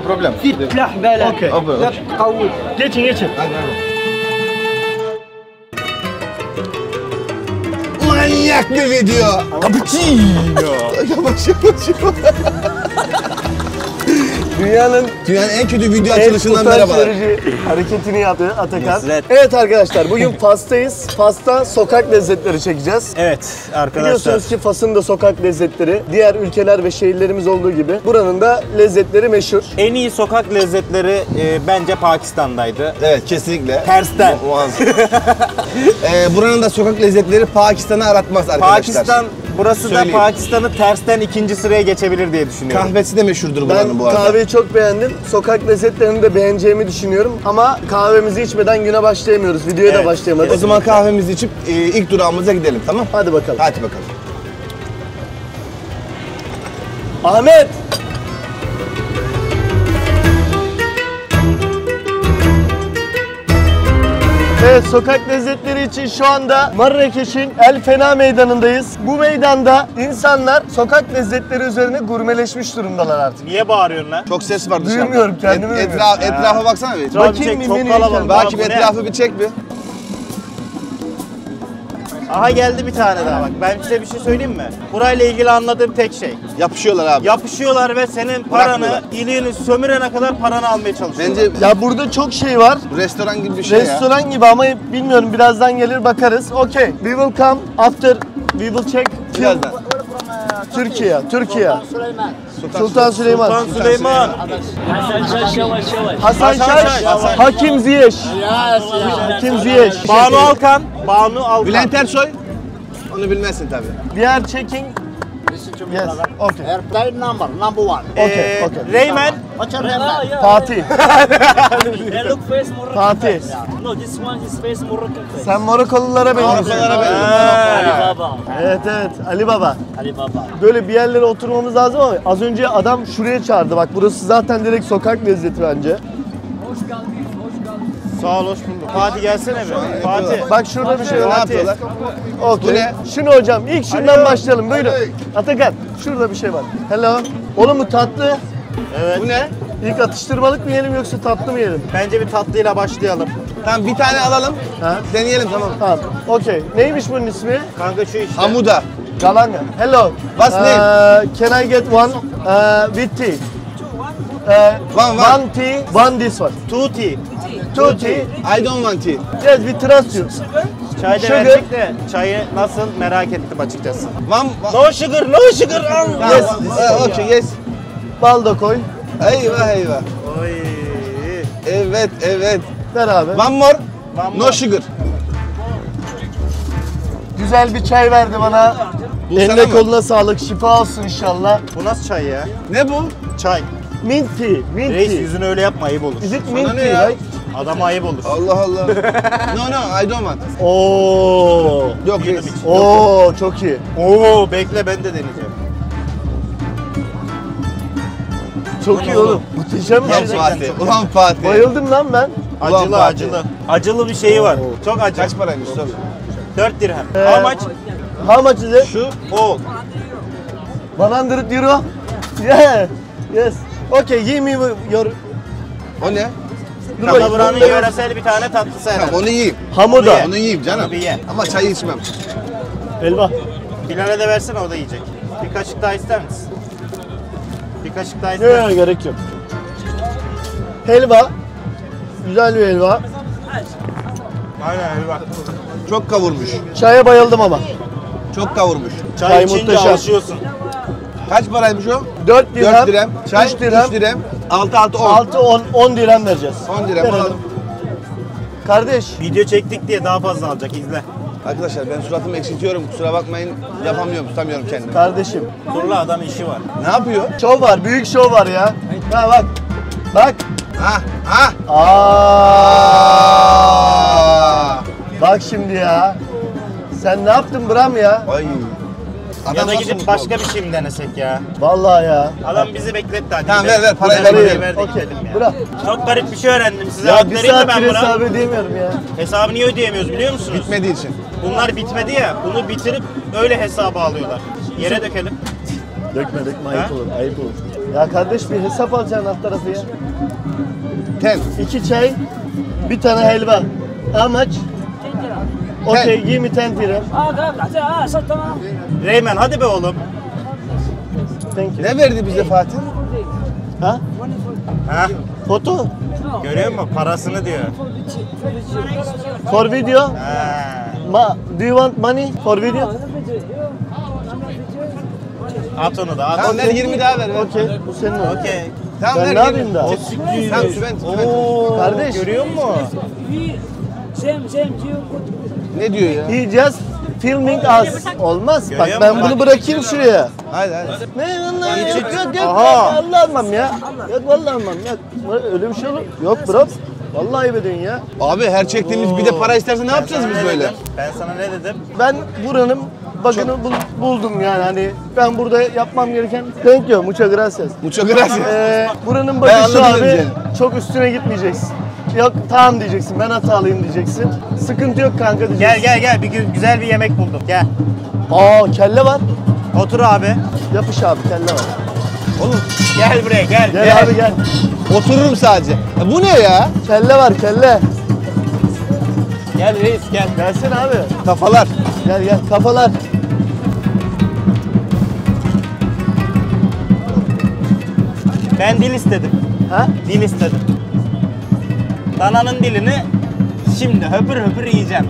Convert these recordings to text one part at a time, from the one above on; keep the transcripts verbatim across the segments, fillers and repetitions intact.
problem. تفتح بالك. Okey. لا تقوي. Geçin geçin. Manyak bir video. Cappuccino. Yavaş yavaş yavaş. Dünyanın Dünyanın en kötü video en açılışından utanç merhaba. verici hareketini yaptı Atakan. Nusret. Evet arkadaşlar, bugün Fas'tayız. Fas'ta sokak lezzetleri çekeceğiz. Evet arkadaşlar. Biliyorsunuz ki Fas'ın da sokak lezzetleri diğer ülkeler ve şehirlerimiz olduğu gibi buranın da lezzetleri meşhur. En iyi sokak lezzetleri e, bence Pakistan'daydı. Evet kesinlikle. Tersten. Mu- muazzam. ee, buranın da sokak lezzetleri Pakistan'ı aratmaz arkadaşlar. Pakistan, burası Söyleyeyim. da Pakistan'ı tersten ikinci sıraya geçebilir diye düşünüyorum. Kahvesi de meşhurdur buranın Ben bu arada. kahveyi çok beğendim. Sokak lezzetlerini de beğeneceğimi düşünüyorum. Ama kahvemizi içmeden güne başlayamıyoruz. Videoya da Evet. başlayamadık. O zaman kahvemizi içip e, ilk durağımıza gidelim, tamam? Hadi bakalım. Hadi bakalım. Ahmet! Evet, sokak lezzetleri için şu anda Marrakeş'in El Fena meydanındayız. Bu meydanda insanlar sokak lezzetleri üzerine gurmeleşmiş durumdalar artık. Niye bağırıyorsun lan? Çok ses var dışarıda. Duymuyorum, kendimi Et, duymuyorum. etraf, etrafa baksana bir. Etrafı Bakayım çek, bir çok menüye kalabalık. kendim. Belki Abi bir bu ne? etrafı bir çek bir. Aha geldi bir tane daha bak. Ben size bir şey söyleyeyim mi? Burayla ilgili anladığım tek şey. Yapışıyorlar abi. Yapışıyorlar ve senin paranı, Bırakmıyorlar. iliğini sömürene kadar paranı almaya çalışıyorlar. Bence Ya burada çok şey var. restoran gibi bir şey ya. Restoran gibi ama bilmiyorum, birazdan gelir bakarız. Okay, we will come after we will check. Birazdan. Türkiye, Türkiye. Sultan, Sultan Süleyman. Sultan Süleyman. حسن شاش يواش يواش. Hasan Hasan Şaş, Şaş, Hasan. Hakim Ziyeş. Hakim Ziyeş. Banu Alkan. Banu Alkan. Bülent Ersoy. Onu bilmezsin tabii. We are checking. Yes, okay. Airplane number, number one. Okay, Ee, okay. Reymen. What's your Ah, name? yeah. Fatih. They look face Moroccan Fatih. face. No, this one is face Moroccan face. Sen Morokolulara benziyorsun. Morokolulara benziyorsun. Ali Baba. Evet evet, Ali Baba. Ali Baba. Böyle bir yerlere oturmamız lazım ama az önce adam şuraya çağırdı. Bak burası zaten direkt sokak lezzeti bence. Sağ ol, hoş bulduk. Fatih gelsene bir. Fatih. Bak şurada bir şey Ne var. yapıyorlar? Okay. Bu ne? Şunu hocam, ilk şundan başlayalım. Buyurun. Atakan, şurada bir şey var. Hello. Oğlum bu tatlı. Evet. Bu ne? İlk atıştırmalık mı yiyelim yoksa tatlı mı yiyelim? Bence bir tatlıyla başlayalım. Tamam bir tane alalım. Ha? Deneyelim tamam. Tamam. Okey. Neymiş bunun ismi? Kanka şu işte. Hamuda. Galanga. Hello. What's Uh, can I get one uh, with tea? Uh, One, one. one tea, one this one. Tuti. Two tea. I don't want tea. Yes, we trust you. Çay da Sugar. verdik de çayı nasıl merak ettim açıkçası. One, one. No sugar, no sugar. Allah. Yes. Uh, okay, yes. Bal da koy. Eyvah eyvah. Oy. Evet, evet. Ver abi. One more. One No more. sugar. Güzel bir çay verdi bana. Bu Eline sana mı? koluna sağlık. Şifa olsun inşallah. Bu nasıl çay ya? Ne bu? Çay. Mint tea. Mint Reis tea. yüzünü öyle yapma, ayıp olur. Is it Sana mint ne tea, ya? right? Adama ayıp olur. Allah Allah. No no, I don't want. Oo. Yok reis. Oo, çok iyi. Oo, bekle ben de deneyeceğim. Çok iyi oğlum. Muhteşem bir Ulan şey. Gerçekten Fatih. çok Ulan Fatih. Bayıldım lan ben. Ulan Acılı Fatih. acılı. Acılı bir şeyi var. Çok acı. Kaç paraymış sor. dört dirhem. Ee, How much? How much is it? Şu o. one hundred euro. Yeah. Yes. Okay, give me your... O ne? Dur Ama bakayım. buranın yöresel bir tane tatlısı Tamam herhalde. onu yiyeyim. Hamuda. Onu yiyeyim canım. Onu bir ye. Ama çayı içmem. Helva. Bilal'e de versene, o da yiyecek. Bir kaşık daha ister misin? Bir kaşık daha Yok ister yok, misin? gerek yok. Helva. Güzel bir helva. Aynen öyle bak. Çok kavurmuş. Çaya bayıldım ama. Çok kavurmuş. Çay, Çay içince muhteşem. alışıyorsun. Kaç paraymış o? dört dirhem. dört dirhem. Çay üç dirhem. üç dirhem. altı altı on. altı on on dirhem vereceğiz. on dirhem Verelim. alalım. Kardeş. Video çektik diye daha fazla alacak, izle. Arkadaşlar ben suratımı eksiltiyorum. Kusura bakmayın. Yapamıyorum, tutamıyorum kendimi. Kardeşim. Dur la, adam işi var. Ne yapıyor? Şov var. Büyük şov var ya. Ha bak. Bak. Ha ha. Aa. Bak şimdi ya. Sen ne yaptın Bram ya? Ay. Ya da nasıl gidip mutlu başka oldu? bir şey mi denesek ya? Vallahi ya. Adam bizi bekletti hadi. Tamam, gidelim. ver, ver, parayı Parayı ver, ver, ver. ver de Okey. gidelim ya. Bırak. Çok garip bir şey öğrendim size. Ya Ad bir vereyim mi saattir ben buna? hesabı ödeyemiyorum ya. Hesabı niye ödeyemiyoruz biliyor musunuz? Bitmediği için. Bunlar bitmedi ya. Bunu bitirip öyle hesabı alıyorlar. Yere dökelim. Dökme dökme, Ha? ayıp olur ayıp olur. Ya kardeş bir hesap alacaksın alt tarafı ya. Ten. İki çay, bir tane helva. How much? Okay, give me ten dirham. اه قاعد اه صرت تمام. Reymen hadi be oğlum. Thank you. Ne verdi bize Fatih? Ha? Ha? Foto? Görüyor musun? Parasını diyor. For video? Ha. Ma, do you want money for video? At onu da at. Tamam ver yirmi daha ver. ver. Okay, bu senin o. Okey. Tamam Ben ver ne yirmi. yapayım da? Tamam süven süven. Oo, Kardeş. görüyor musun? زين زين جيو Ne diyor ya? He just filming us. Olmaz. Bak Görüyor ben musun? bunu bırakayım şuraya. Hadi hadi. Ne vallahi yok yok yok. Aha. Vallahi almam ya. Yok vallahi almam ya. Öyle bir şey olur. Yok bro. Vallahi ayıp ediyorsun ya. Abi her çektiğimiz bir de para isterse ne Ben yapacağız sana biz ne böyle? dedim? Ben sana ne dedim? Ben buranın bug'ını bul- buldum yani hani ben burada yapmam gereken thank you muchas gracias. Mucho gracias. Ee, buranın Ben bug'ı şu anladım abi diyeceğini. çok üstüne gitmeyeceksin. Yok tamam diyeceksin ben hatalıyım diyeceksin. Sıkıntı yok kanka diyeceksin. Gel gel gel bir gü- güzel bir yemek buldum. Gel. Aa kelle var. Otur abi. Yapış abi kelle var. Oğlum Gel buraya gel. Gel, abi gel. otururum sadece. Ya bu ne ya? Kelle var kelle. Gel reis gel. Gelsene abi. Kafalar. Gel gel kafalar. Ben dil istedim. Ha? Dil istedim. Dananın dilini şimdi höpür höpür yiyeceğim.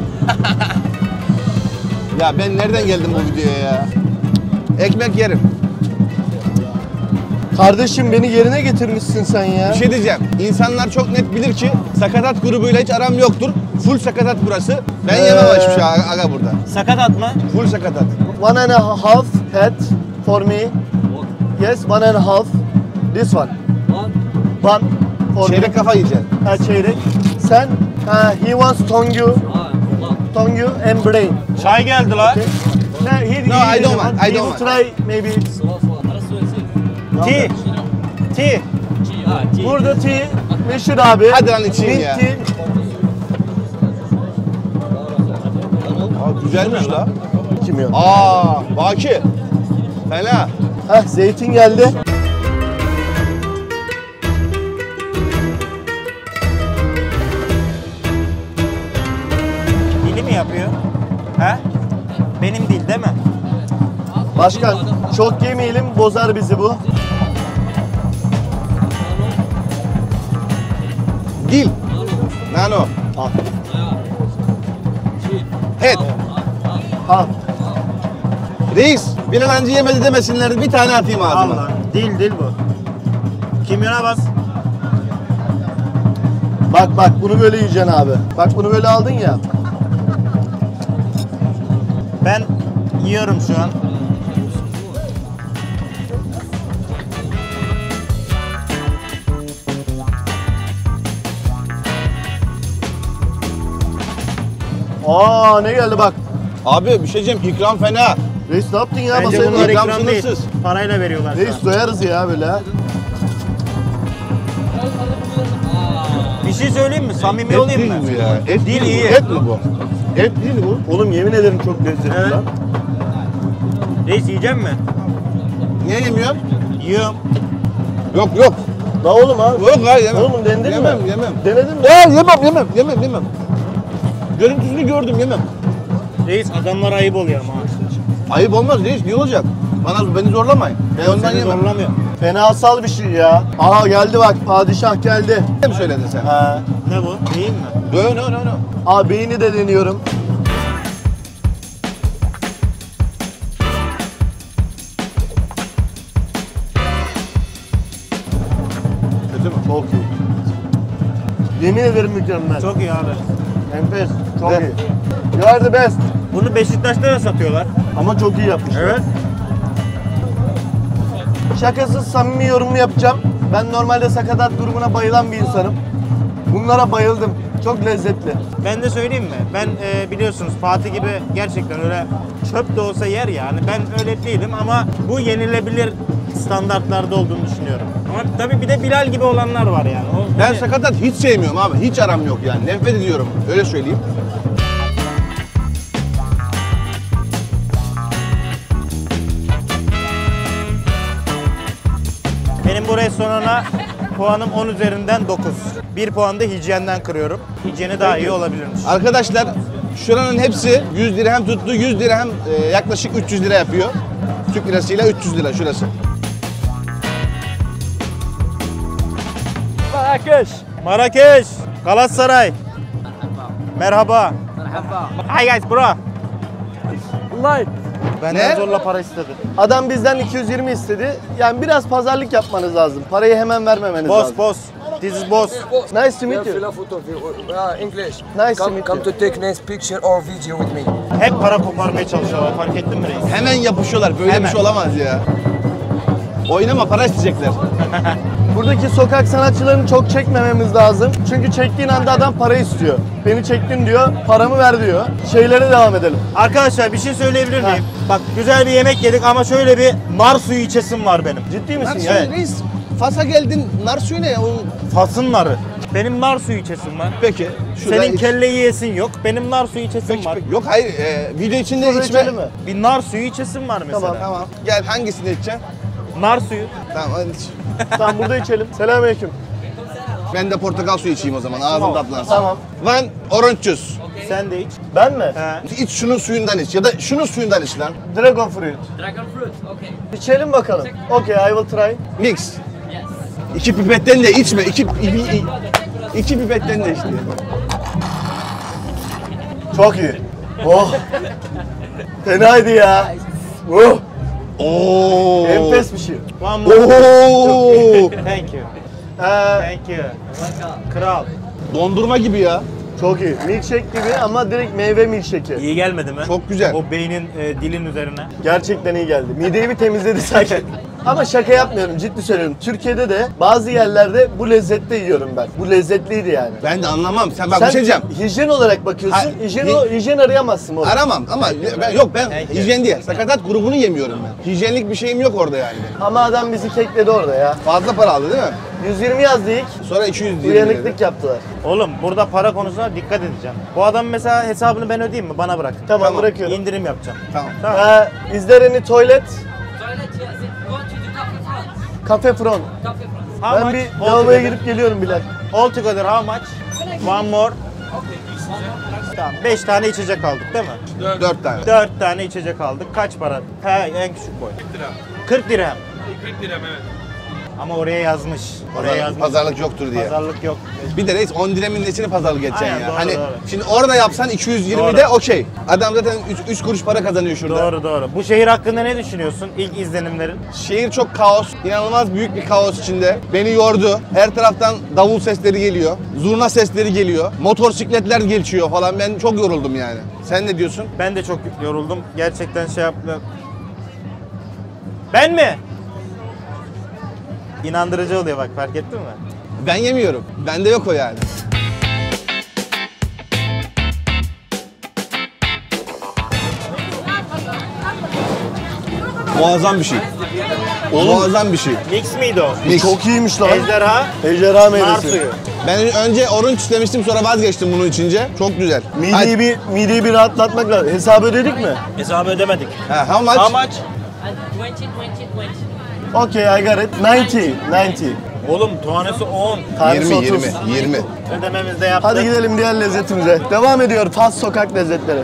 Ya ben nereden geldim bu videoya ya? Ekmek yerim. Kardeşim beni yerine getirmişsin sen ya. Bir şey diyeceğim. İnsanlar çok net bilir ki sakatat grubuyla hiç aram yoktur. Full sakatat burası. Ben Ee. yemem hiçbir şey aga aga burada. Sakat atma. Full sakatat. One and a half head for me. Yes, one and a half. This one. One for me. Çeyrek kafa yiyeceksin. Ha çeyrek. Sen, ha, he wants tongu. Tongu and brain. Çay geldi la. Okay. No, he, No, he I don't want, I he don't will want. try maybe. Tea. Tea. Burada tea meşhur abi. Hadi lan içeyim Mint ya. tea. Aa, güzelmiş la. Kim yok? Aa, Baki. Fena. Heh, zeytin geldi. Dili mi yapıyor? He? Benim dil değil mi? Başkan çok yemeyelim bozar bizi bu. Dil. Nano. Al. Head. Al. Reis, bir an önce yemedi demesinler. Bir tane atayım ağzıma. Allah. Dil dil bu. Kimyona bas. Bak bak bunu böyle yiyeceksin abi. Bak bunu böyle aldın ya. Ben yiyorum şu an. Aa ne geldi bak. Abi bir şey diyeceğim, ikram fena. Reis ne yaptın ya Bence masaya? bunlar ikram ikram değil. sınırsız. Parayla veriyorlar. şu an. Reis doyarız ya böyle ha. Bir şey söyleyeyim mi? Samimi Et olayım değil mı? mi ya? Et Değil, mi iyi. bu? Et mi bu? Et değil mi bu? Oğlum yemin ederim çok lezzetli Evet. lan. Reis yiyecek mi? Niye yemiyorum? Yiyorum. Yok yok. La oğlum abi. Yok hayır yemem. Oğlum denedin yemem, mi? Yemem Denedin mi? Ya yemem yemem yemem yemem. Görüntüsünü gördüm yemem. Reis adamlara ayıp oluyor ama. Ayıp olmaz reis, niye olacak? Bana beni zorlamayın. Ben ondan Seni yemem. zorlamıyor. Fenasal bir şey ya. Aha geldi bak padişah geldi. Ne mi söyledin sen? Ha. Ne bu? Değil mi? No no no no. Abi beyni de deniyorum. Kötü mü? Çok iyi. Yemin ederim mükemmel. Çok iyi abi. Enfes. Çok Ne? iyi. You are the best. Bunu Beşiktaş'ta da satıyorlar. Ama çok iyi yapmış. Evet. Şakasız samimi yorumu yapacağım. Ben normalde sakatat durumuna bayılan bir insanım. Bunlara bayıldım. Çok lezzetli. Ben de söyleyeyim mi? Ben e, biliyorsunuz Fatih gibi gerçekten öyle çöp de olsa yer yani. Ben öyle değilim ama bu yenilebilir standartlarda olduğunu düşünüyorum. Ama tabii bir de Bilal gibi olanlar var yani. O, Ben hani- sakatat hiç sevmiyorum abi. Hiç aram yok yani. Nefret ediyorum. Öyle söyleyeyim. Benim restorana puanım on üzerinden dokuz. bir puan da hijyenden kırıyorum. Hijyeni daha iyi olabilirmiş. Arkadaşlar şuranın hepsi yüz dirhem tuttu. yüz dirhem e, yaklaşık üç yüz lira yapıyor. Türk lirasıyla üç yüz lira şurası. Marrakeş. Marrakeş, Galatasaray. Merhaba. Merhaba. Hi guys bro. Like. Benden Ne? zorla para istedi. Adam bizden iki yüz yirmi istedi. Yani biraz pazarlık yapmanız lazım. Parayı hemen vermemeniz Boss lazım. boss. This is boss. Nice to meet Fill you. a photo, uh, English. Nice to come, meet come you. to take nice picture or video with me. Hep para koparmaya çalışıyorlar. Fark ettin mi reis? Hemen yapışıyorlar. Böyle Hemen. bir şey olamaz ya. Oynama, para isteyecekler. Buradaki sokak sanatçılarını çok çekmememiz lazım. Çünkü çektiğin anda adam para istiyor. Beni çektin diyor, paramı ver diyor. Şeylere devam edelim. Arkadaşlar bir şey söyleyebilir miyim? Bak güzel bir yemek yedik ama şöyle bir nar suyu içesim var benim. Ciddi Nar misin suyu ya? reis. Fas'a geldin, nar suyu ne ya? O... Fas'ın narı. Benim nar suyu içesim var. Peki. şurada Senin iç. kelle yiyesin yok. Benim nar suyu içesim Peki, var. peki. Yok hayır, e, video içinde Şurada içme. içelim mi? Bir nar suyu içesim var mesela. Tamam, Tamam. Gel hangisini içeceksin? Nar suyu. Tamam hadi iç. Tamam burada içelim. Selamünaleyküm. Ben de portakal suyu içeyim o zaman. Ağzım tatlansın. Tamam. One orange juice. Sen de iç. Ben mi? He. İç şunun suyundan iç ya da şunun suyundan iç lan. Dragon fruit. Dragon fruit. Okay. İçelim bakalım. Okay, I will try. Mix. İki pipetten de içme. İki, iki, iki pipetten de işte. Çok iyi. Oh. Fenaydı ya. Oh. Oo. Enfes bir şey. One more. Oo. Thank you. Ee, Thank you. Kral. Dondurma gibi ya. çok iyi. Milkshake gibi ama direkt meyve milkshake'i. İyi gelmedi mi? Çok güzel. O beynin e, dilin üzerine. Gerçekten iyi geldi. Mideyi bir temizledi sanki. Ama şaka yapmıyorum, ciddi söylüyorum. Türkiye'de de bazı yerlerde bu lezzette yiyorum ben. Bu lezzetliydi yani. Ben de anlamam. Sen bak Sen bir şey diyeceğim. hijyen olarak bakıyorsun. Ha, hijyen, hi- o, hijyen arayamazsın orada. Aramam ama ben, yok ben Peki. hijyen değil. Sakatat grubunu yemiyorum ben. Hijyenlik bir şeyim yok orada yani. Ama adam bizi kekledi orada ya. Fazla para aldı değil mi? yüz yirmi yazdı ilk. Sonra iki yüz diye. Uyanıklık yaptılar. Oğlum burada para konusuna dikkat edeceğim. Bu adam mesela hesabını ben ödeyeyim mi? Bana bırak. Tamam, Tamam. bırakıyorum. İndirim yapacağım. Tamam. Tamam. Ee, is there any toilet? Toilet, yes. Go to the cafe front. Cafe front. Cafe front. How Ben much? bir All lavaboya together? girip geliyorum Bilal. All together how much? One more. Tamam. beş tane içecek aldık değil mi? Dört tane. dört tane içecek aldık. Kaç para? He en küçük boy. kırk dirhem. kırk dirhem evet. Ama oraya yazmış. Oraya Pazar- yazmış. pazarlık yoktur diye. Pazarlık yok. Bir de reis on dirhemin nesini pazarlık edeceksin Aynen, ya. doğru, hani doğru. şimdi orada yapsan iki yüz yirmide okey. Adam zaten üç kuruş para kazanıyor şurada. Doğru doğru. Bu şehir hakkında ne düşünüyorsun? İlk izlenimlerin? Şehir çok kaos, inanılmaz büyük bir kaos içinde. Beni yordu. Her taraftan davul sesleri geliyor, zurna sesleri geliyor, motosikletler geçiyor falan. Ben çok yoruldum yani. Sen ne diyorsun? Ben de çok yoruldum. Gerçekten şey yaptım. Ben mi? İnandırıcı oluyor bak, fark ettin mi? Ben yemiyorum. Bende yok o yani. Muazzam bir şey. Muazzam bir şey. Mix miydi o? Mix. Çok iyiymiş lan. Ejderha, Ejderha nar meyvesi. suyu. Ben önce orange istemiştim, sonra vazgeçtim bunu içince. Çok güzel. Mideyi bir, mideyi bir rahatlatmak lazım. Hesabı ödedik mi? Hesabı ödemedik. Ha, how much? How much? And twenty, twenty, twenty. Okay, I got it. ninety, ninety. Oğlum tanesi on. Tanesi yirmi, otuz. yirmi, yirmi. Ödememizi de yaptık. Hadi gidelim diğer lezzetimize. Devam ediyor Fas sokak lezzetleri.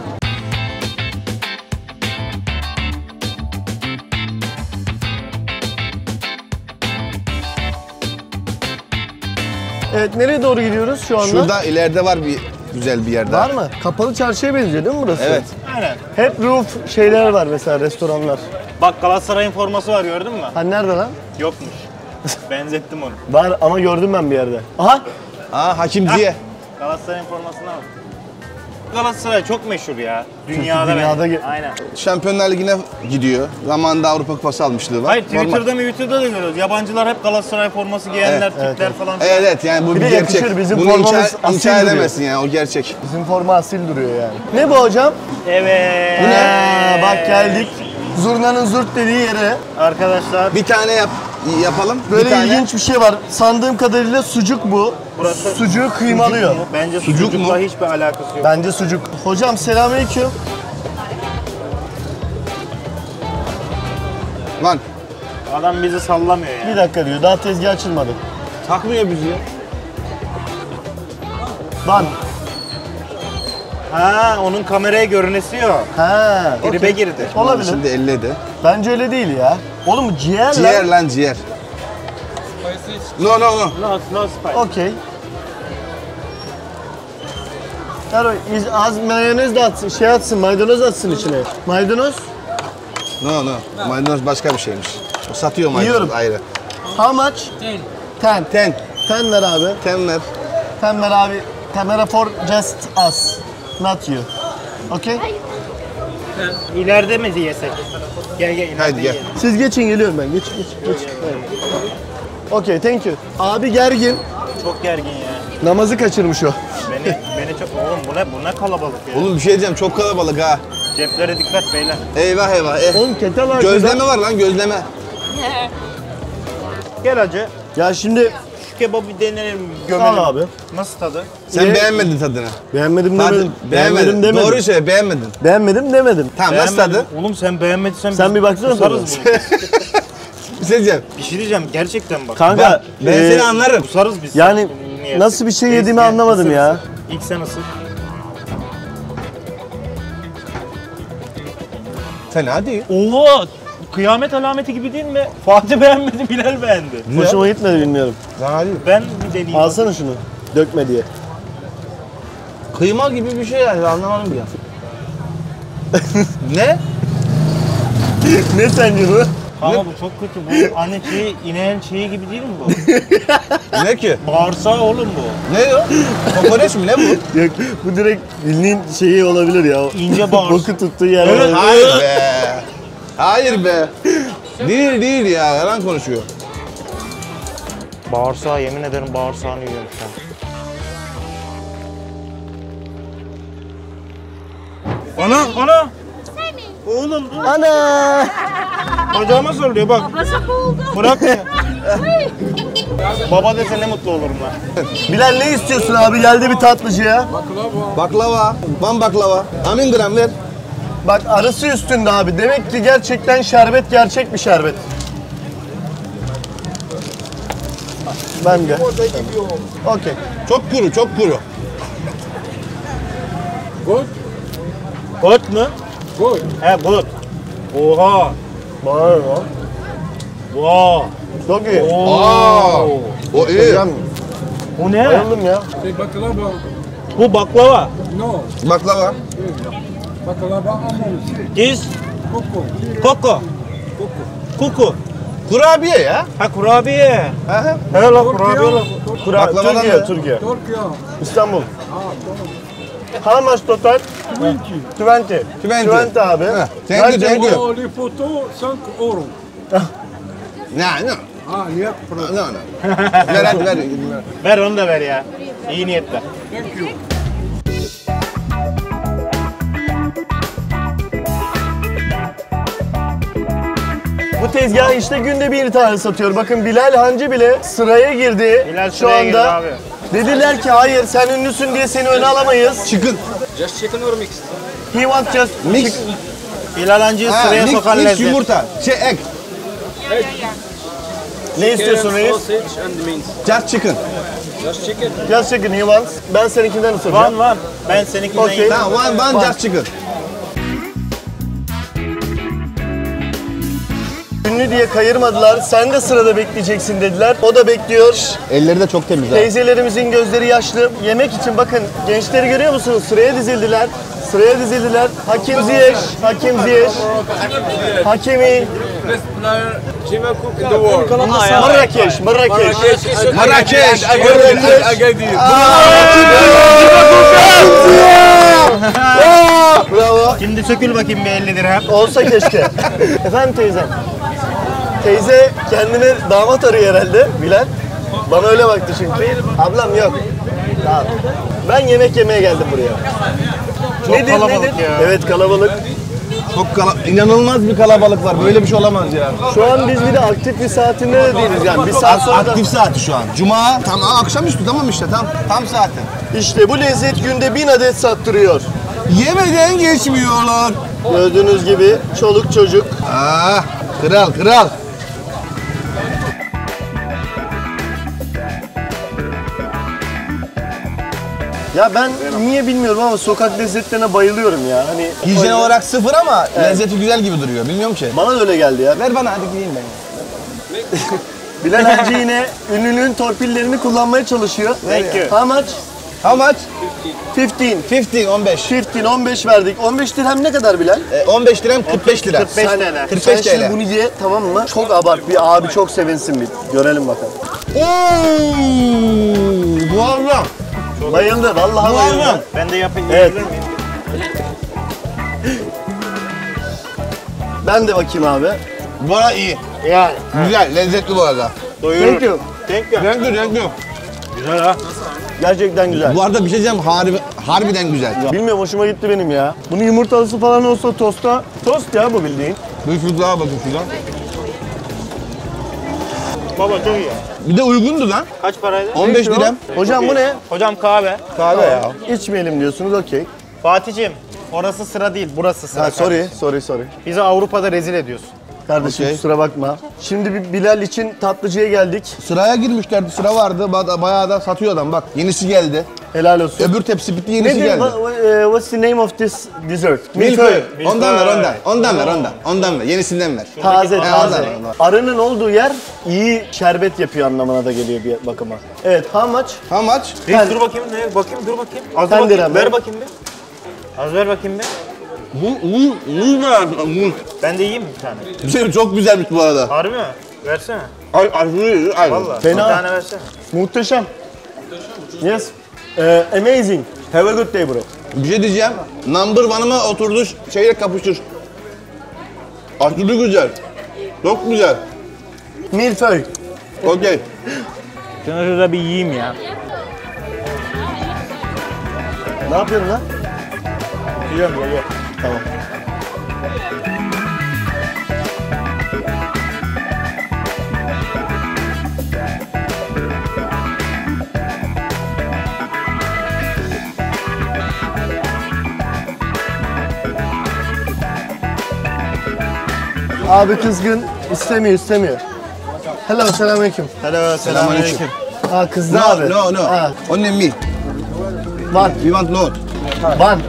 Evet, nereye doğru gidiyoruz şu anda? Şurada ileride var bir güzel bir yer daha. Var mı? Kapalı çarşıya benziyor değil mi burası? Evet. Aynen. Hep roof şeyler var mesela, restoranlar. Bak Galatasaray'ın forması var, gördün mü? Ha nerede lan? Yokmuş. Benzettim onu. Var ama gördüm ben bir yerde. Aha! Aa, Hakim Ziye. Galatasaray'ın formasına bak. Galatasaray çok meşhur ya. Dünyada. dünyada bence. ge- Aynen. Şampiyonlar Ligi'ne gidiyor. Zamanında Avrupa Kupası almışlığı var. Hayır, Normal. Twitter'da mı YouTube'da da görüyoruz. Yabancılar hep Galatasaray forması giyenler, Evet, Türkler evet. falan. Evet, evet yani bu Bir bir, de gerçek. yakışır, bizim Bunu formamız inkar, asil inkar duruyor. edemezsin yani, o gerçek. Bizim forma asil duruyor yani. Ne bu hocam? Evet. Bu ne? Bak geldik. Zurnanın zurt dediği yere. Arkadaşlar Bir tane yap, yapalım. Böyle bir tane. ilginç bir şey var. Sandığım kadarıyla sucuk bu. Burası- Sucuğu kıymalıyor. Sucuk mu? Bence Sucuk sucukla mu? hiçbir alakası yok. Bence sucuk. Hocam selamünaleyküm. Lan Adam bizi sallamıyor ya. Bir dakika diyor. Daha tezgah açılmadı. Takmıyor bizi. Lan. Ha, onun kameraya görünesi yok. Ha. Tribe okey. girdi. Olabilir. Şimdi elledi. Bence öyle değil ya. Oğlum ciğer, Ciğer lan. lan ciğer. No no no. No, no spice. Okey. Karo, biz az mayonez de atsın, şey atsın, maydanoz atsın içine. Maydanoz? No no. Maydanoz başka bir şeymiş. O satıyor maydanoz Yiyorum. ayrı. How much? Ten. Ten. Ten. Ten ver abi. Ten ver. Ten ver abi. Camera for just us. Not you. Okay? İleride mi yesek? Gel gel ileride Haydi gel. yiyelim. Siz geçin, geliyorum ben. Geç, geç, geç. Okey, thank you. Abi gergin. Çok gergin ya. Namazı kaçırmış o. Beni beni çok oğlum bu ne bu ne kalabalık ya. Oğlum bir şey diyeceğim çok kalabalık ha. Ceplere dikkat beyler. Eyvah eyvah. Eh. Oğlum ketel arkada. Gözleme var lan gözleme. Gel hacı. Ya şimdi Şu kebabı deneyelim, gömelim. al abi. Nasıl tadı? Sen Ye. beğenmedin tadını. Beğenmedim Tadı, demedim. beğenmedin. demedim. Doğruyu söyle beğenmedin. Beğenmedim demedim. Tamam nasıl tadı? Beğenmedim. Oğlum sen beğenmediysen Sen biz bir baksana kusarız tadına. bunu. Bir şey diyeceğim. Bir şey diyeceğim gerçekten bak. Kanka Bak, ben e, seni anlarım. Kusarız biz. yani Bunu yersek. nasıl bir şey yediğimi Isır, anlamadım ısır, ya. ısır. İlk sen ısır. Fena değil. Oha! Kıyamet alameti gibi değil mi? Fatih beğenmedi, Bilal beğendi. Hoşuma gitmedi bilmiyorum. Fena değil. Ben bir deneyeyim. Alsana şunu. Dökme diye. Kıyma gibi bir şey yani anlamadım ya. Ne? Ne sence bu? Ama bu çok kötü. Bu hani şey, ineğin şeyi gibi değil mi bu? Ne ki? Bağırsağı oğlum bu. Ne o? Kokoreç mi ne bu? Yok, bu direkt bildiğin şeyi olabilir ya. O İnce bağırsak. boku tuttuğu yer Evet. olabilir. Hayır be. Hayır be. Değil değil ya yalan konuşuyor. Bağırsağı, yemin ederim bağırsağını yiyorum şu an. Ana, ana! Oğlum dur. Ana! Bacağıma sarılıyor bak. Bırak ya. Baba dese ne mutlu olurum lan. Bilal ne istiyorsun abi? Geldi bir tatlıcıya. Baklava. Van baklava. Amin gram ver. Bak arısı üstünde abi. Demek ki gerçekten şerbet gerçek bir şerbet. Ben de. Okey. Çok kuru çok kuru. Got mu? Got. He got. Oha. Var mı? Wow. Çok iyi. Aa. O iyi. Hocam, Bu ne? bayıldım ya. Baklava, Bu baklava. no, Baklava. baklava amon, This coco, koko. Kuku. Kurabiye ya. Ha kurabiye. Aha. He la kurabiye la. Kura Baklavadan Türkiye, da- Türkiye. Türkiye, İstanbul. ah, tamam. How much total? Twenty. Twenty. Twenty. Twenty abi. Heh, thank you, thank you. Oh, les photos, cinq euros. Ne ne? Ah, niet pro. Ne ne? Ver hadi ver. Ver onu da ver ya. İyi niyetle. Thank you. Bu tezgah işte günde bir tane satıyor. Bakın Bilal Hancı bile sıraya girdi. Bilal Şu sıraya girdi anda. abi. Dediler ki hayır sen ünlüsün diye seni öne alamayız. Çıkın. Just chicken or mixed? He wants just Mix. Bilal Hancı'yı Ha, sıraya mix, sokan mix lezzet. yumurta. Şey ek. ne istiyorsun reis? Sausage and mince. Just chicken. Just chicken. Just chicken he wants. Ben seninkinden ısıracağım. Van van. Ben seninkinden Okey. yedim. Tamam one one One. just chicken. Ünlü diye kayırmadılar. Sen de sırada bekleyeceksin dediler. O da bekliyor. Elleri de çok temiz ha. Teyzelerimizin gözleri yaşlı. Yemek için bakın gençleri görüyor musunuz? Sıraya dizildiler. Sıraya dizildiler. Hakim Ziyech, Hakim Ziyech, Hakimi, Marrakeş, Marrakeş. Marrakeş. Bravo. Şimdi sökül bakayım bir elli dirhem. Olsa keşke. Efendim teyzem. Teyze kendine damat arıyor herhalde Bilal. Bana öyle baktı çünkü. Ablam yok. Tamam. Ben yemek yemeye geldim buraya. Çok kalabalık ya. Evet kalabalık. Çok kala inanılmaz bir kalabalık var. Böyle bir şey olamaz ya. Şu an biz bir de aktif bir saatinde de değiliz yani. Bir saat sonra da... Aktif saati şu an. Cuma. Tam aa, akşamüstü tamam işte tam tam saati. İşte bu lezzet günde bin adet sattırıyor. Yemeden geçmiyorlar. Gördüğünüz gibi çoluk çocuk. Ah, kral kral. Ya ben niye bilmiyorum ama sokak lezzetlerine bayılıyorum ya. Hani Hijyen olarak sıfır ama lezzeti güzel gibi duruyor. Bilmiyorum ki. bana da öyle geldi ya. Ver bana hadi gideyim ben. Bilal Hancı yine ünlülüğün torpillerini kullanmaya çalışıyor. Thank you. How much? How much? fifteen. on beş. fifteen, on beş verdik. on beş dirhem ne kadar Bilal? E, on beş lira kırk beş lira. kırk beş Sen- TL. kırk Sen beş şimdi TL. bunu ye, tamam mı? Çok abart bir abi, çok sevinsin bir. Görelim bakalım. Ooo! Muazzam. Bayıldı, vallahi Muazzam. bayıldı. Ben de yapayım. Evet. yiyebilir miyim? Ben de bakayım abi. Bu arada iyi. Yani. Güzel, lezzetli bu arada. Doyurur. Thank you. Thank you. Thank you, thank you. Güzel ha. Gerçekten güzel. Bu arada bir şey diyeceğim, harbi, harbiden güzel. Bilmiyorum, hoşuma gitti benim ya. Bunun yumurtalısı falan olsa tosta. Tost ya bu bildiğin. Bir şurada daha bakın şuradan. Baba çok iyi. Bir de uygundu lan. Kaç paraydı? on beş dirhem. Hocam bu ne? Hocam kahve. Kahve ya. İçmeyelim diyorsunuz, okey. Fatih'ciğim orası sıra değil, burası sıra. Ha, sorry, sorry, sorry. Bizi Avrupa'da rezil ediyorsun. Kardeşim Okey. kusura bakma. Şimdi bir Bilal için tatlıcıya geldik. Sıraya girmişlerdi, sıra vardı. Ba- Bayağı da satıyor adam bak. Yenisi geldi. Helal olsun. Öbür tepsi bitti, yenisi Nedir? geldi. Wha- eh, What's the name of this dessert? Milföy. Ondan ver, Milföy. ondan. Ondan ver, ondan. Ondan ver. Yenisinden ver. Taze, He, taze. ondan ver, ondan. Arının olduğu yer iyi şerbet yapıyor anlamına da geliyor bir bakıma. Evet, how much? How much? Reis dur bakayım ne? Bakayım dur bakayım. Az Sen dur bakayım. dirhem, Ver ver. bakayım bir. Az ver bakayım bir. Bu, bu, bu ne? Ben de yiyeyim mi bir tane? Bu şey çok güzelmiş bu arada. Harbi mi? Versene. Ay, aşırı ay. Vallahi. Fena. Bir tane versene. Muhteşem. Yes. Eh, amazing. Have a good day bro. Bir şey diyeceğim. Number one'ıma oturdu, şeyle kapışır. Aşırı güzel. Çok güzel. Milföy. Okey. Şunu şurada bir yiyeyim ya. Ne yapıyorsun lan? Yiyorum yiyorum. Tamam. Abi kızgın, istemiyor, istemiyor. Hello, selamünaleyküm. Hello, Selamünaleyküm. Ha kızdı No, abi. no, no. Ha, Only me. one, We want note. one.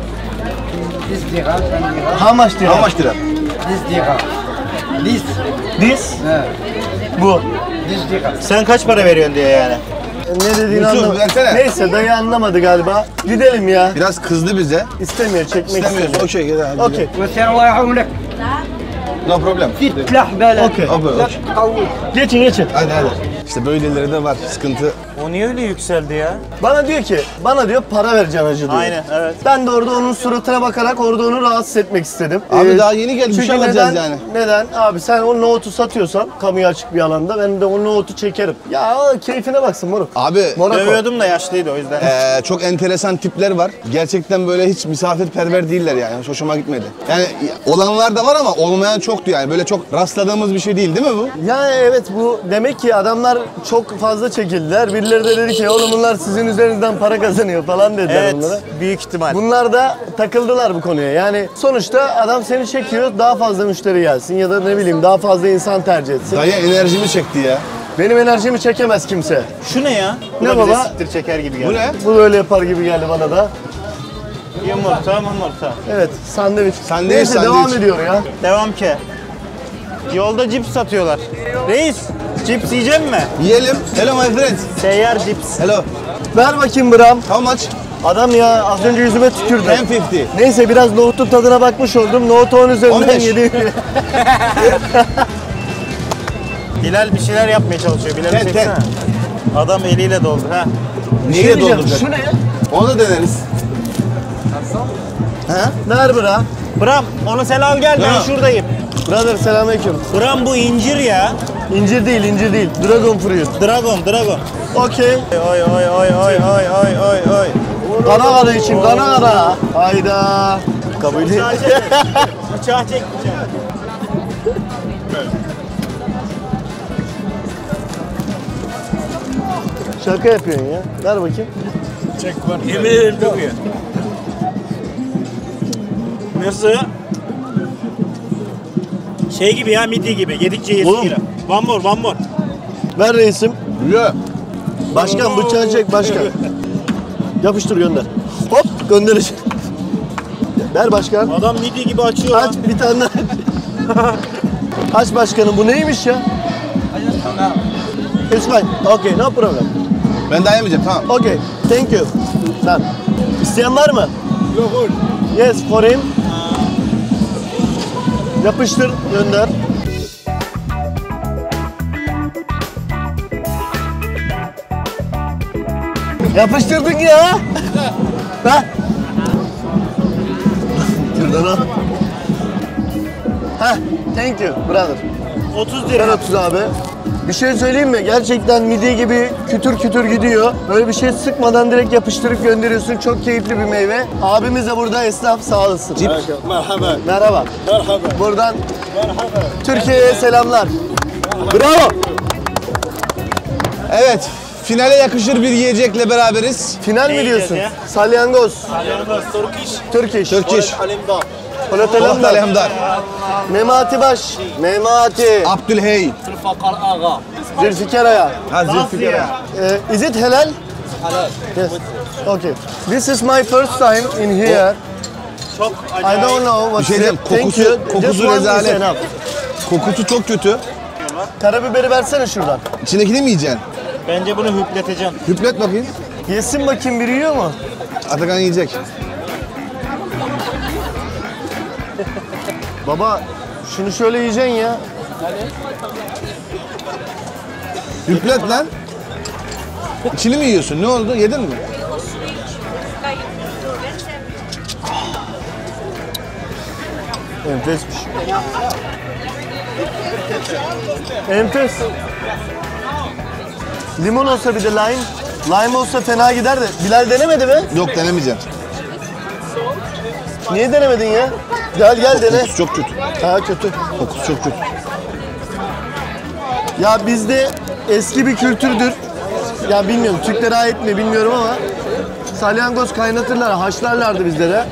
How much diyor? How much lira? This dirham. This. This? Uh, Bu. this dirham. Sen kaç para veriyorsun diye yani? Ne dediğini Yusuf, anlamadım. versene. Neyse dayı anlamadı galiba. Gidelim ya. Biraz kızdı bize. İstemiyor, çekmek İstemiyoruz. istemiyor. Okey, gel. Okey. وسير الله يعاونك. No problem. تلاح بالك. Okey. Okey, لا okey. تقوي. Geçin geçin. Hadi hadi. İşte böyleleri de var. Sıkıntı. O niye öyle yükseldi ya? Bana diyor ki, bana diyor para vereceksin acı diyor. Aynen, evet. Ben de orada onun suratına bakarak orada onu rahatsız etmek istedim. Abi Ee, daha yeni geldi. Bir Çünkü şey alacağız neden, yani. neden? Abi sen o nohutu satıyorsan kamuya açık bir alanda ben de o nohutu çekerim. Ya keyfine baksın moruk. Abi Monaco. Dövüyordum da yaşlıydı o yüzden. eee, çok enteresan tipler var. Gerçekten böyle hiç misafirperver değiller yani. Hiç hoşuma gitmedi. Yani olanlar da var ama olmayan çoktu yani. Böyle çok rastladığımız bir şey değil değil mi bu? Ya evet, bu demek ki adamlar çok fazla çekildiler. Birileri de dedi ki oğlum bunlar sizin üzerinizden para kazanıyor falan dediler Evet, onlara. büyük ihtimal. Bunlar da takıldılar bu konuya. Yani sonuçta adam seni çekiyor, daha fazla müşteri gelsin ya da ne bileyim daha fazla insan tercih etsin. Dayı enerjimi çekti ya. Benim enerjimi çekemez kimse. Şu ne ya? Bu Ne da bize baba? siktir çeker gibi geldi. Bu ne? Bu da öyle yapar gibi geldi bana da. Yumurta, yumurta. Evet, sandviç. Sandviç, Neyse sandviç. devam ediyor ya. Devam ki. Yolda cips satıyorlar. Reis, cips yiyecek mi? Yiyelim. Hello my friends. Seyyar cips. Hello. Ver bakayım Bram. How much? Adam ya az önce yüzüme tükürdü. ten fifty. Neyse biraz nohutun tadına bakmış oldum. Nohut on üzerinden on beş. yedi. Bilal bir şeyler yapmaya çalışıyor. Bilal'i Ten, çeksene. Adam eliyle doldu ha. Neyle diyeceğim, dolduracak? şu ne? Onu da deneriz. He? Ver Bram. Bram onu sen al gel ben Ha. şuradayım. Brother selamünaleyküm. Bram bu incir ya. İncir değil, incir değil. Dragon fruit. Dragon, dragon. Okey. Oy oy oy oy oy oy oy oy. Kanagara için Kanagara. Hayda. Kabul değil. Bıçağı çek. Bıçağı çek bıçağı. Şaka yapıyorsun ya. Ver bakayım. Yemin ederim çok iyi. Nasıl? Şey gibi ya, midye gibi. Yedikçe yesin Oğlum. yine. One more, one more. Ver reisim. Güzel. Başkan bıçağı çek başkan. Yapıştır gönder. Hop gönderiş. Ver başkan. Adam midye gibi açıyor Aç lan. bir tane daha. Aç başkanım bu neymiş ya? It's fine. Okay no problem. Ben daha yemeyeceğim tamam. Okay thank you. Tamam. İsteyen var mı? Yok. Yes for him. Yapıştır gönder. Yapıştırdın ya. Ha? Şuradan al. Ha, thank you brother. otuz Ver lira. otuz abi. Bir şey söyleyeyim mi? Gerçekten midye gibi kütür kütür gidiyor. Böyle bir şey sıkmadan direkt yapıştırıp gönderiyorsun. Çok keyifli bir meyve. Abimiz de burada esnaf sağ olasın. Merhaba. Merhaba. Merhaba. Buradan Merhaba. Türkiye'ye selamlar. Bravo. Evet. Finale yakışır bir yiyecekle beraberiz. Final Ne mi yiyeceğiz diyorsun? ya? Salyangoz. Turkish. Turkish. Turkish. Alemdar. Polat Polat Alemdar. Alemdar. Memati Baş. Memati. Abdülhey. Fakar Aga. Zülfikar Aya. Ha Zülfikar. Uh, is it halal? Halal. Yes. Okay. This is my first time in here. Çok I acayip. don't know what Bir şey diyeyim, Thank kokusu- you. kokusu Just one is rezalet. enough. Kokusu çok kötü. Karabiberi versene şuradan. İçindekini mi yiyeceksin? Bence bunu hüpleteceğim. Hüplet bakayım. Yesin bakayım biri yiyor mu? Atakan yiyecek. Baba şunu şöyle yiyeceksin ya. Hüplet lan. İçini mi yiyorsun? Ne oldu? Yedin mi? Enfesmiş. Enfes. Limon olsa bir de lime. Lime olsa fena gider de. Bilal denemedi mi? Yok denemeyeceğim. Niye denemedin ya? Gel gel dene. Kokusu çok kötü. Ha kötü. Kokusu çok kötü. Ya bizde eski bir kültürdür. Ya bilmiyorum Türklere ait mi bilmiyorum ama salyangoz kaynatırlar, haşlarlardı bizde de.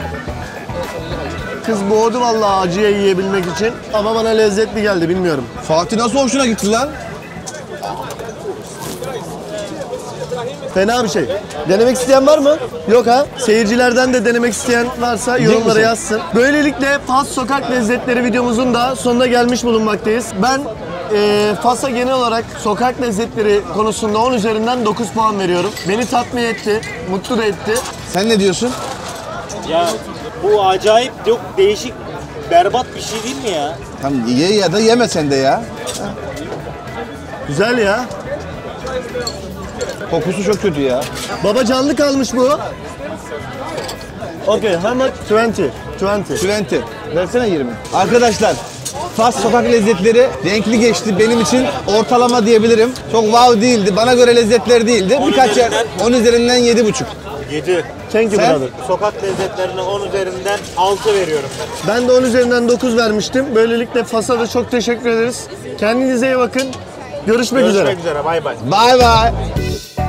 Kız boğdu vallahi acıya yiyebilmek için ama bana lezzetli geldi bilmiyorum. Fatih nasıl hoşuna gitti lan? Fena bir şey. Denemek isteyen var mı? Yok ha? Seyircilerden de denemek isteyen varsa Yiyecek yorumlara misin? yazsın. Böylelikle Fas Sokak Lezzetleri videomuzun da sonuna gelmiş bulunmaktayız. Ben e, Fas'a genel olarak sokak lezzetleri konusunda on üzerinden dokuz puan veriyorum. Beni tatmin etti, mutlu da etti. Sen ne diyorsun? Ya bu acayip yok değişik berbat bir şey değil mi ya? Tamam ye ya da yeme sen de ya. Güzel ya. Kokusu çok kötü ya. Baba canlı kalmış bu. Okay, how much? twenty. twenty. Twenty. Versene yirmi. Arkadaşlar Fas sokak lezzetleri renkli geçti. Benim için ortalama diyebilirim. Çok wow değildi. Bana göre lezzetler değildi. On Birkaç yer üzerinden- on üzerinden yedi buçuk. yedi. Thank you Sen? brother. Sokak lezzetlerine on üzerinden altı veriyorum ben. Ben de on üzerinden dokuz vermiştim. Böylelikle Fas'a da çok teşekkür ederiz. Kendinize iyi bakın. Görüşmek üzere. Görüşmek üzere. Bay bay. Bye bye.